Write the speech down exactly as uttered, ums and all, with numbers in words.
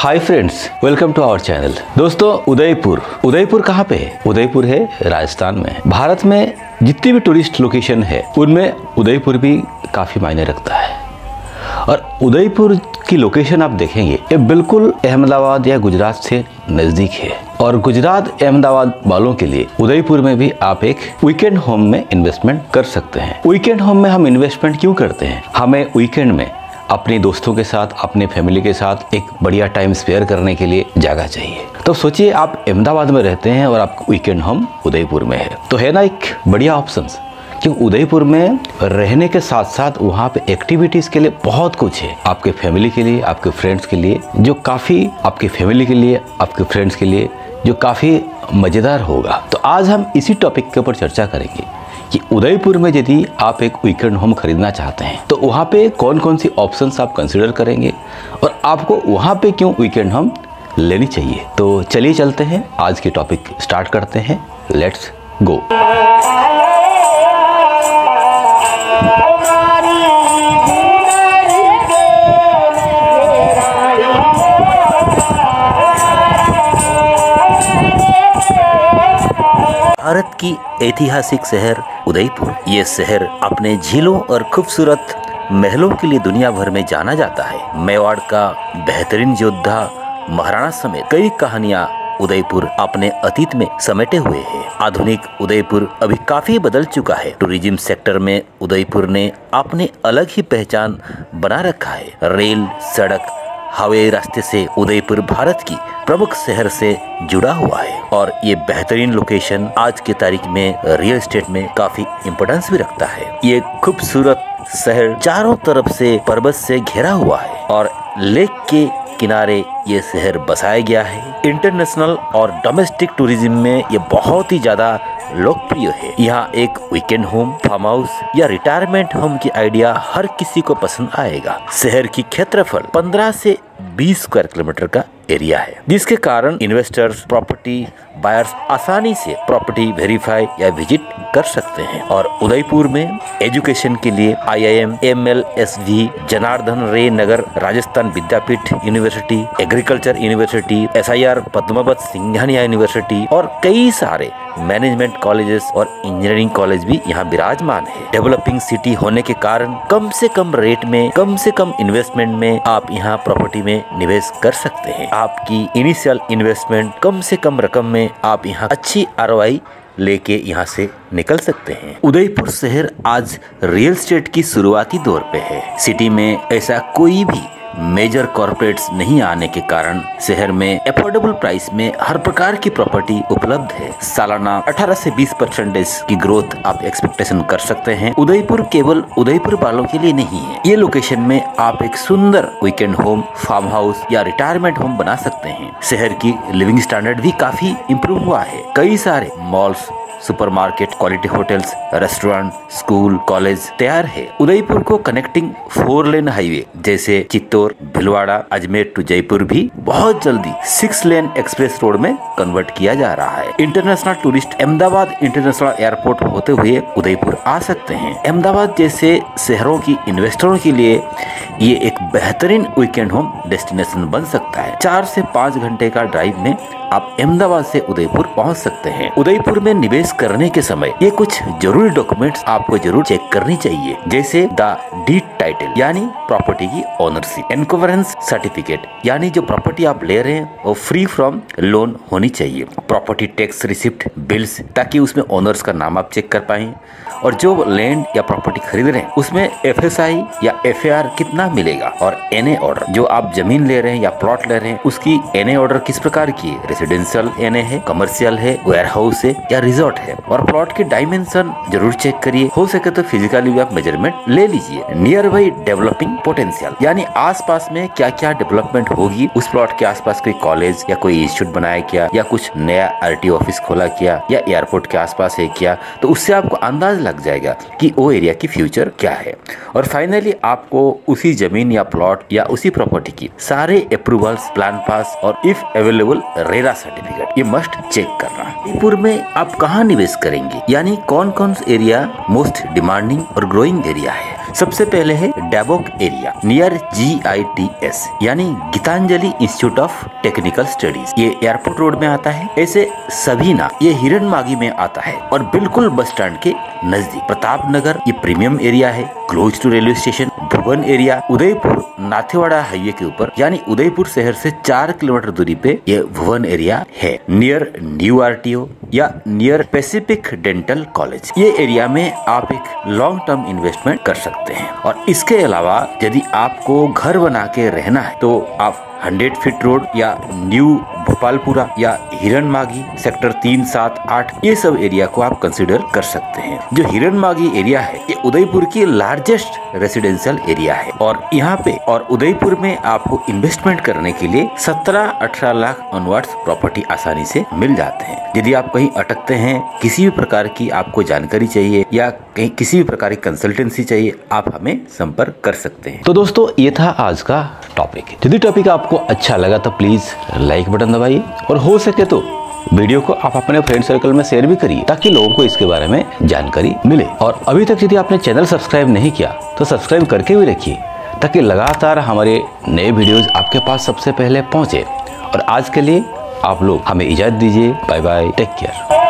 Hi friends, welcome to our channel. दोस्तों, उदयपुर उदयपुर कहाँ पे है? उदयपुर है राजस्थान में। भारत में जितनी भी टूरिस्ट लोकेशन है उनमें उदयपुर भी काफ़ी मायने रखता है। और उदयपुर की लोकेशन आप देखेंगे ये बिल्कुल अहमदाबाद या गुजरात से नज़दीक है। और गुजरात अहमदाबाद वालों के लिए उदयपुर में भी आप एक वीकेंड होम में इन्वेस्टमेंट कर सकते हैं। वीकेंड होम में हम इन्वेस्टमेंट क्यों करते हैं? हमें वीकेंड में अपने दोस्तों के साथ, अपने फैमिली के साथ एक बढ़िया टाइम स्पेयर करने के लिए जगह चाहिए। तो सोचिए, आप अहमदाबाद में रहते हैं और आपका वीकेंड होम उदयपुर में है, तो है ना एक बढ़िया ऑप्शंस। क्योंकि उदयपुर में रहने के साथ साथ वहाँ पे एक्टिविटीज़ के लिए बहुत कुछ है, आपके फैमिली के लिए, आपके फ्रेंड्स के लिए, जो काफ़ी आपके फैमिली के लिए, आपके फ्रेंड्स के लिए जो काफ़ी मज़ेदार होगा। तो आज हम इसी टॉपिक के ऊपर चर्चा करेंगे कि उदयपुर में यदि आप एक वीकेंड होम खरीदना चाहते हैं तो वहाँ पे कौन कौन सी ऑप्शंस आप कंसिडर करेंगे और आपको वहाँ पे क्यों वीकेंड होम लेनी चाहिए। तो चलिए चलते हैं, आज के टॉपिक स्टार्ट करते हैं। Let's go. भारत की ऐतिहासिक शहर उदयपुर। ये शहर अपने झीलों और खूबसूरत महलों के लिए दुनिया भर में जाना जाता है। मेवाड़ का बेहतरीन योद्धा महाराणा समेत कई कहानियां उदयपुर अपने अतीत में समेटे हुए हैं। आधुनिक उदयपुर अभी काफी बदल चुका है। टूरिज्म सेक्टर में उदयपुर ने अपने अलग ही पहचान बना रखा है। रेल, सड़क, हवाई रास्ते से उदयपुर भारत की प्रमुख शहर से जुड़ा हुआ है। और ये बेहतरीन लोकेशन आज की तारीख में रियल एस्टेट में काफी इम्पोर्टेंस भी रखता है। ये खूबसूरत शहर चारों तरफ से पर्वत से घिरा हुआ है और लेक के किनारे ये शहर बसाया गया है। इंटरनेशनल और डोमेस्टिक टूरिज्म में ये बहुत ही ज्यादा लोकप्रिय है। यहाँ एक वीकेंड होम, फार्म हाउस या रिटायरमेंट होम की आइडिया हर किसी को पसंद आएगा। शहर की क्षेत्रफल पंद्रह से बीस स्क्वायर किलोमीटर का एरिया है, जिसके कारण इन्वेस्टर्स, प्रॉपर्टी बायर्स आसानी से प्रॉपर्टी वेरीफाई या विजिट कर सकते हैं। और उदयपुर में एजुकेशन के लिए I I M, M L S V, Janardan Rai Nagar Rajasthan Vidyapeeth university, agriculture university, S I R Padmavat Singhania university और कई सारे मैनेजमेंट कॉलेजेस और इंजीनियरिंग कॉलेज भी यहाँ विराजमान है। डेवलपिंग सिटी होने के कारण कम से कम रेट में, कम से कम इन्वेस्टमेंट में आप यहाँ प्रॉपर्टी में निवेश कर सकते हैं। आपकी इनिशियल इन्वेस्टमेंट कम से कम रकम में आप यहाँ अच्छी आर ओ आई लेके यहाँ से निकल सकते हैं। उदयपुर शहर आज रियल एस्टेट की शुरुआती दौर पे है। सिटी में ऐसा कोई भी मेजर कॉर्पोरेट्स नहीं आने के कारण शहर में अफोर्डेबल प्राइस में हर प्रकार की प्रॉपर्टी उपलब्ध है। सालाना अठारह से बीस परसेंटेज की ग्रोथ आप एक्सपेक्टेशन कर सकते हैं। उदयपुर केवल उदयपुर वालों के लिए नहीं है। ये लोकेशन में आप एक सुंदर वीकेंड होम, फार्म हाउस या रिटायरमेंट होम बना सकते हैं। शहर की लिविंग स्टैंडर्ड भी काफी इम्प्रूव हुआ है। कई सारे malls, supermarket, quality hotels, restaurant, school, college तैयार है। उदयपुर को कनेक्टिंग फोर लेन हाईवे जैसे चित्तौड़, भिलवाड़ा, अजमेर टू जयपुर भी बहुत जल्दी सिक्स लेन एक्सप्रेस रोड में कन्वर्ट किया जा रहा है। International tourist Ahmedabad international airport होते हुए उदयपुर आ सकते हैं। अहमदाबाद जैसे शहरों की इन्वेस्टरों के लिए ये एक बेहतरीन वीकेंड होम डेस्टिनेशन बन सकता है। चार से पाँच घंटे का ड्राइव में आप अहमदाबाद से उदयपुर पहुंच सकते हैं। उदयपुर में निवेश करने के समय ये कुछ जरूरी डॉक्यूमेंट्स आपको जरूर चेक करनी चाहिए, जैसे द डीड टाइटल यानी प्रॉपर्टी की ओनरशिप, एनकवरेंस सर्टिफिकेट यानी जो प्रॉपर्टी आप ले रहे हैं वो फ्री फ्रॉम लोन होनी चाहिए, प्रॉपर्टी टैक्स रिसिप्ट, बिल्स, ताकि उसमें ओनर्स का नाम आप चेक कर पाएं, और जो लैंड या प्रॉपर्टी खरीद रहे हैं उसमें एफ एस आई या एफ ए आर कितना मिलेगा, और एन ए ऑर्डर, जो आप जमीन ले रहे हैं या प्लॉट ले रहे हैं उसकी एन ए ऑर्डर किस प्रकार की है, रेसिडेंशियल एन ए है, कमर्शियल है, वेयर हाउस है या रिजॉर्ट है। और प्लॉट की डायमेंशन जरूर चेक करिए, हो सके तो फिजिकली आप मेजरमेंट ले लीजिए। नियर बाई डेवलपिंग पोटेंशियल यानी आसपास में क्या क्या डेवलपमेंट होगी, उस प्लॉट के आसपास कोई कॉलेज या कोई इंस्टीट्यूट बनाया क्या, या कुछ नया आर टी ऑफिस खोला क्या, या एयरपोर्ट के आसपास है क्या, तो उससे आपको अंदाज लग जाएगा कि वो एरिया की फ्यूचर क्या है। और फाइनली आपको उसी जमीन या प्लॉट या उसी प्रॉपर्टी की सारे अप्रूवल्स, प्लान पास और इफ अवेलेबल रेरा सर्टिफिकेट ये मस्ट चेक करना। उदयपुर में आप कहाँ निवेश करेंगे, यानी कौन कौन सा एरिया मोस्ट डिमांडिंग और ग्रोइंग एरिया है। सबसे पहले है Dabok area near G I T S यानी Gitanjali institute of technical studies. ये एयरपोर्ट रोड में आता है। ऐसे सबीना ये हिरनमागी में आता है और बिल्कुल बस स्टैंड के नजदीक। प्रताप नगर ये प्रीमियम एरिया है, close to railway station. Bhuwan area Udaipur Nathdwara highway के ऊपर यानी उदयपुर शहर से चार किलोमीटर दूरी पे ये भुवन एरिया है, near new R T O या नियर पैसिफिक डेंटल कॉलेज। ये एरिया में आप एक लॉन्ग टर्म इन्वेस्टमेंट कर सकते हैं। और इसके अलावा यदि आपको घर बना के रहना है तो आप हंड्रेड फीट रोड या न्यू भोपालपुरा या हिरनमागी सेक्टर तीन सात आठ ये सब एरिया को आप कंसिडर कर सकते हैं। जो हिरनमागी एरिया है ये उदयपुर की लार्जेस्ट रेसिडेंशियल एरिया है और यहाँ पे और उदयपुर में आपको इन्वेस्टमेंट करने के लिए सत्रह अठारह लाख ऑनवर्ड्स प्रॉपर्टी आसानी से मिल जाते हैं। यदि आप कहीं अटकते हैं, किसी भी प्रकार की आपको जानकारी चाहिए या कहीं किसी भी प्रकार की कंसल्टेंसी चाहिए, आप हमें संपर्क कर सकते हैं। तो दोस्तों ये था आज का टॉपिक। यदि टॉपिक आपको अच्छा लगा तो प्लीज लाइक बटन दबाइए और हो सके तो वीडियो को आप अपने फ्रेंड सर्कल में शेयर भी करिए ताकि लोगों को इसके बारे में जानकारी मिले। और अभी तक यदि आपने चैनल सब्सक्राइब नहीं किया तो सब्सक्राइब करके भी रखिए ताकि लगातार हमारे नए वीडियोस आपके पास सबसे पहले पहुंचे। और आज के लिए आप लोग हमें इजाजत दीजिए। Bye bye, take care.